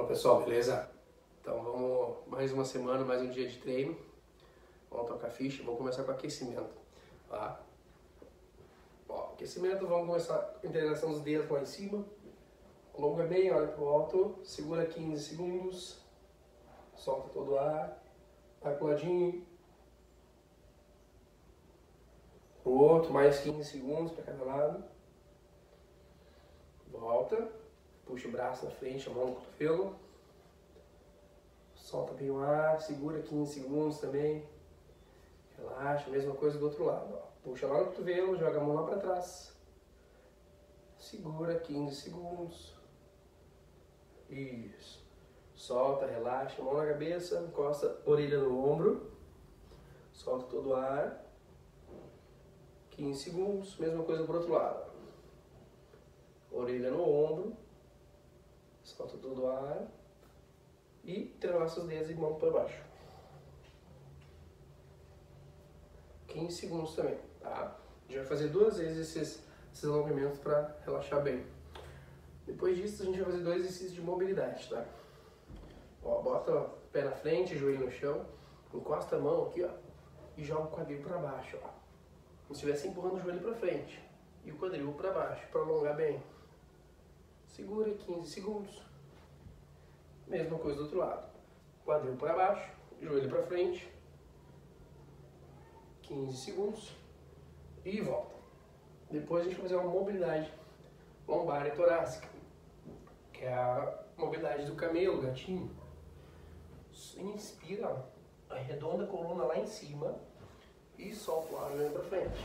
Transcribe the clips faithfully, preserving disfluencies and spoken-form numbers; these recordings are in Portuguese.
pessoal, beleza? Então vamos, mais uma semana, mais um dia de treino. Vamos tocar ficha, vamos começar com aquecimento, tá? Ó, aquecimento, vamos começar com a integração dos dedos lá em cima. Alonga bem, olha pro alto, segura quinze segundos, solta todo o ar, vai pro ladinho, pro outro, mais quinze segundos para cada lado. Volta, puxa o braço na frente, a mão no cotovelo. Solta bem o ar, segura quinze segundos também. Relaxa, mesma coisa do outro lado. Ó. Puxa lá no cotovelo, joga a mão lá para trás. Segura quinze segundos. Isso. Solta, relaxa, mão na cabeça, encosta a orelha no ombro. Solta todo o ar. quinze segundos, mesma coisa pro outro lado. Orelha no ombro. Solta todo o ar. E entrelaça os dedos e mão para baixo. quinze segundos também, tá? A gente vai fazer duas vezes esses, esses alongamentos para relaxar bem. Depois disso, a gente vai fazer dois exercícios de mobilidade, tá? Ó, bota o pé na frente, joelho no chão, encosta a mão aqui, ó, e joga o quadril para baixo, ó. Como se estivesse empurrando o joelho para frente e o quadril para baixo, para alongar bem. Segura quinze segundos. Mesma coisa do outro lado. Quadril para baixo, joelho para frente. quinze segundos. E volta. Depois a gente vai fazer uma mobilidade lombar e torácica, que é a mobilidade do camelo, gatinho. Inspira, ó, arredonda a coluna lá em cima e solta o ar olhando para frente.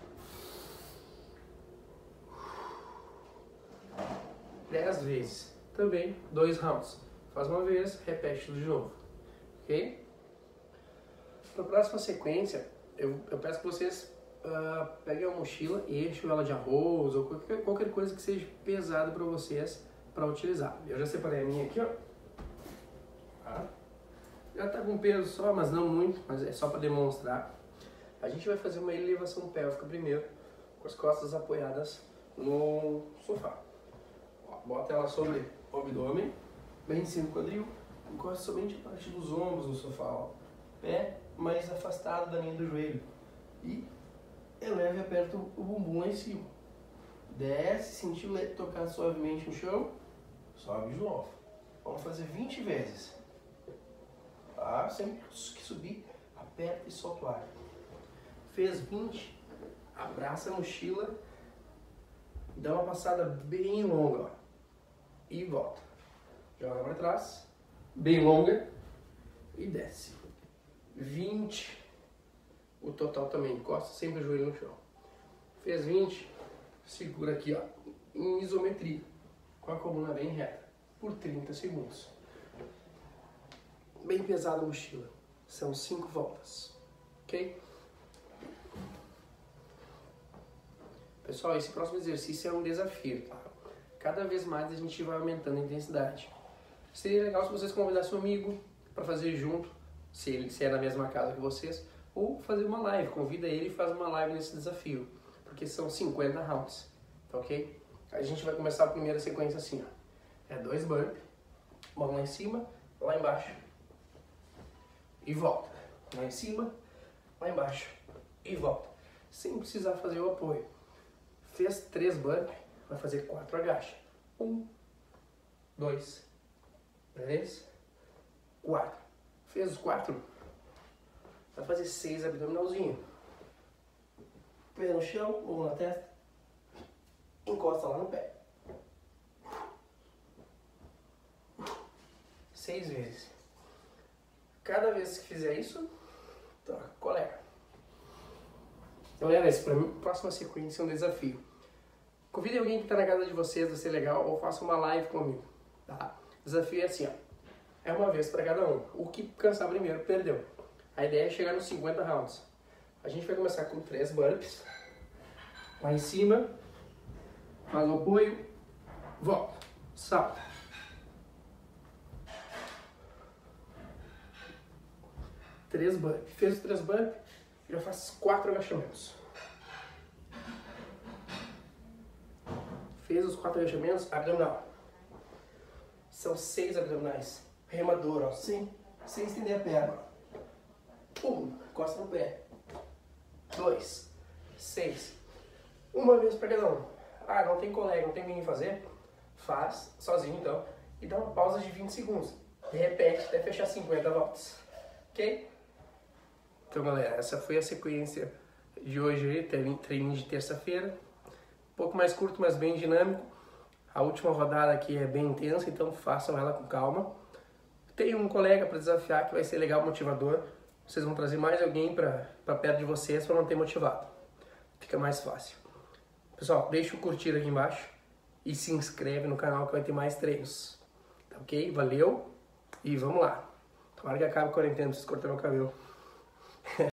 dez vezes. Também dois rounds. Faz uma vez, repete tudo de novo. Ok? Para a próxima sequência, eu, eu peço que vocês uh, peguem a mochila e enchem ela de arroz ou qualquer, qualquer coisa que seja pesada para vocês para utilizar. Eu já separei a minha aqui, ó. Tá? Já tá com peso só, mas não muito, mas é só para demonstrar. A gente vai fazer uma elevação pélvica primeiro, com as costas apoiadas no sofá. Ó, bota ela sobre o abdômen, bem em cima do quadril, encosta somente a parte dos ombros no sofá, ó. Pé mais afastado da linha do joelho. E eleva e aperta o bumbum lá em cima. Desce, sentiu tocar suavemente no chão, sobe de novo. Vamos fazer vinte vezes. Tá? Sempre que subir, aperta e solta o ar. Fez vinte, abraça a mochila, dá uma passada bem longa, ó. E volta. Joga para trás, bem longa, e desce. vinte, o total também, encosta sempre o joelho no chão. Fez vinte, segura aqui, ó, em isometria, com a coluna bem reta, por trinta segundos. Bem pesada a mochila, são cinco voltas, ok? Pessoal, esse próximo exercício é um desafio, tá? Cada vez mais a gente vai aumentando a intensidade. Seria legal se vocês convidassem um amigo para fazer junto, se ele se é na mesma casa que vocês, ou fazer uma live. Convida ele e faz uma live nesse desafio, porque são cinquenta rounds, tá ok? A gente vai começar a primeira sequência assim, ó. É dois burpees, mão lá em cima, lá embaixo, e volta. Lá em cima, lá embaixo, e volta. Sem precisar fazer o apoio. Fez três burpees, vai fazer quatro agacha. Um, dois, três, quatro. Fez os quatro, vai fazer seis abdominalzinho. Pé no chão, mão na testa, encosta lá no pé. Seis vezes. Cada vez que fizer isso, tá, colega. Galera, esse pra mim, próxima sequência é um desafio. Convide alguém que está na casa de vocês, vai ser legal, ou faça uma live comigo, tá? O desafio é assim, ó. É uma vez para cada um. O que cansar primeiro, perdeu. A ideia é chegar nos cinquenta rounds. A gente vai começar com três burpees. Lá em cima. Faz o apoio. Volta. Salta. Três burpees. Fez os três burpees, já faz quatro agachamentos. Fez os quatro agachamentos, abdominal. São seis abdominais. Remador, ó. Sem, sem estender a perna. Um, encosta no pé. Dois, seis. Uma vez para cada um. Ah, não tem colega, não tem ninguém fazer? Faz sozinho então. E dá uma pausa de vinte segundos. E repete até fechar cinquenta voltas. Ok? Então, galera, essa foi a sequência de hoje. Treininho de terça-feira. Um pouco mais curto, mas bem dinâmico. A última rodada aqui é bem intensa, então façam ela com calma. Tem um colega para desafiar que vai ser legal, motivador. Vocês vão trazer mais alguém para perto de vocês para manter motivado. Fica mais fácil. Pessoal, deixa o curtir aqui embaixo e se inscreve no canal que vai ter mais treinos. Tá ok? Valeu e vamos lá. Tomara que acabe a quarentena, preciso cortar meu cabelo.